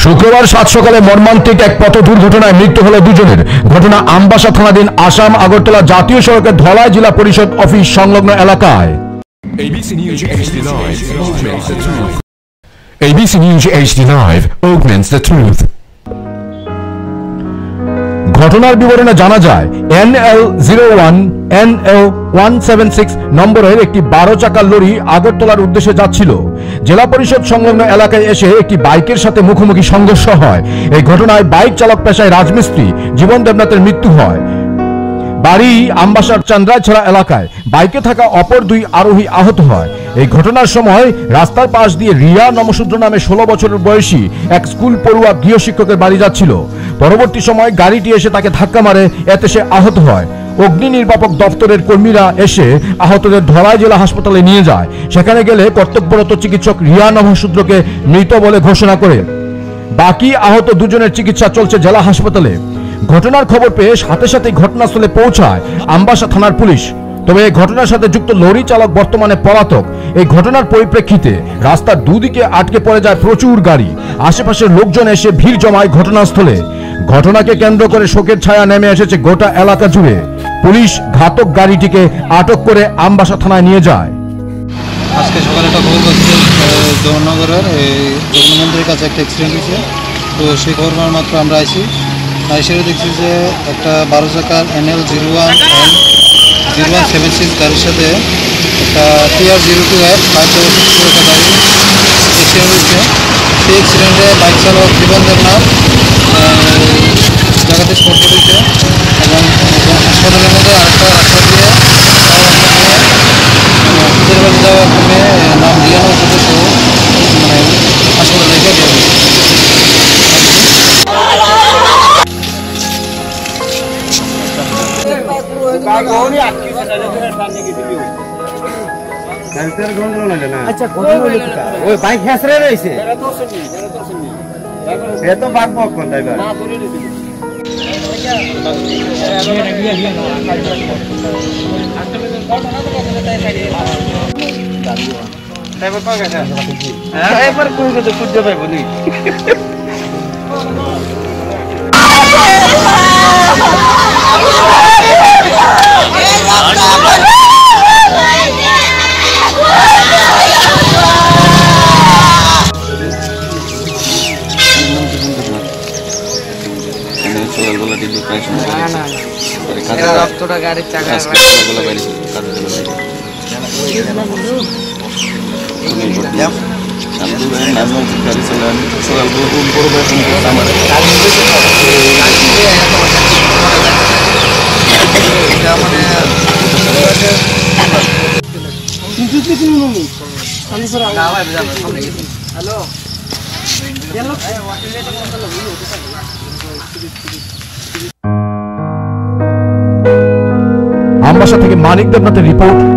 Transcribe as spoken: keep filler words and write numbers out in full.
শুক্রবার সাত সকালে মর্মান্তিক এক পথ দুর্ঘটনায় মৃত্যু হলো দুজনের। ঘটনা আমবাসা থানাধীন আসাম আগরতলা জাতীয় সড়কের ধলাই জেলা পরিষদ অফিস সংলগ্ন এলাকায়। ABC news HD live augments the truth. ABC news HD live augments the truth. ঘটনার বিবরণে জানা যায় N L zero one N L one seven six নম্বরের একটি বারো চাকার লরি আগরতলার উদ্দেশ্যে যাচ্ছিল। জেলা পরিষদ সংলগ্ন এলাকায় এসে একটি বাইকের সাথে মুখোমুখি সংঘর্ষ হয়। এই ঘটনায় বাইক চালক পেশায় রাজমিস্ত্রি জীবন দেবনাথের মৃত্যু হয়। বাড়ি আমবাসার চান্দ্রাছড়া এলাকায়। বাইকে থাকা অপর দুই আরোহী আহত হয়। এই ঘটনার সময় রাস্তার পাশ দিয়ে রিয়া নমশূদ্র নামে ষোলো বছরের বয়সী এক স্কুল পড়ুয়া গৃহ শিক্ষকের বাড়ি যাচ্ছিল। পরবর্তী সময় গাড়িটি এসে তাকে ধাক্কা মারে, এতে সে আহত হয়। অগ্নি নির্বাপক দপ্তরের কর্মীরা এসে আহতদের ধলাই জেলা হাসপাতালে নিয়ে যায়। সেখানে গেলে কর্তব্যরত চিকিৎসক রিয়া নমশূদ্রকে মৃত বলে ঘোষণা করে। বাকি আহত দুজনের চিকিৎসা চলছে জেলা হাসপাতালে। ঘটনার খবর পেয়ে সাথে সাথে ঘটনাস্থলে পৌঁছায় আমবাসা থানার পুলিশ। তবে এই ঘটনার সাথে যুক্ত লরি চালক বর্তমানে পলাতক। এই ঘটনার পরিপ্রেক্ষিতে রাস্তার দুদিকে আটকে পড়ে যায় প্রচুর গাড়ি। আশেপাশের লোকজন এসে ভিড় জমায় ঘটনাস্থলে। ঘটনাকে কেন্দ্র করে শোকের ছায়া নেমে এসেছে গোটা এলাকা জুড়ে। পুলিশ ঘাতক গাড়িটিকে আটক করে আমবাসা থানায় নিয়ে যায়। আজকে সকালে একটা খবর পাচ্ছি জগন্নগরের জগন্নাথ মন্দিরের কাছে একটা অ্যাক্সিডেন্ট হয়েছে। তো সেই খবর পাওয়ার মাত্র আমরা আইসি আইসিরে দেখছি যে একটা বারো চাকার N L zero one N zero one seven six গাড়ির সাথে একটা T R zero two F five double six four একটা গাড়ি অ্যাক্সিডেন্ট হয়েছে। সেই অ্যাক্সিডেন্টে বাইক চালক জীবন দেবনাথ জায়গাতে স্পট করেছে এবং হাসপাতালের মধ্যে আরেকটা রাস্তা দিয়ে হসপিটাল বাড়ি যাওয়া একটা মেয়ে নাম রিয়া নমশূদ্র সহ মানে হাসপাতালে রেখে দেওয়া হয়েছে। আচ্ছা ওই বাইক হেসরে রয়েছে এ তো বাঘ বক কোন ড্রাইভার ড্রাইভার পাওয়া গেছে এবার কই গেছে খুঁজে পাইব নি গাড়ির চাকা আমবাসা থেকে মানিক দেবনাথের রিপোর্ট,